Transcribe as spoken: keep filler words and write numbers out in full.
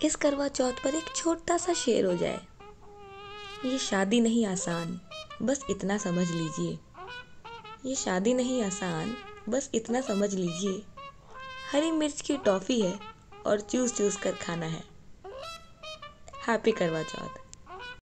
इस करवा चौथ पर एक छोटा सा शेर हो जाए। ये शादी नहीं आसान, बस इतना समझ लीजिए। ये शादी नहीं आसान, बस इतना समझ लीजिए। हरी मिर्च की टॉफ़ी है और चूस चूस कर खाना है। हैप्पी करवा चौथ।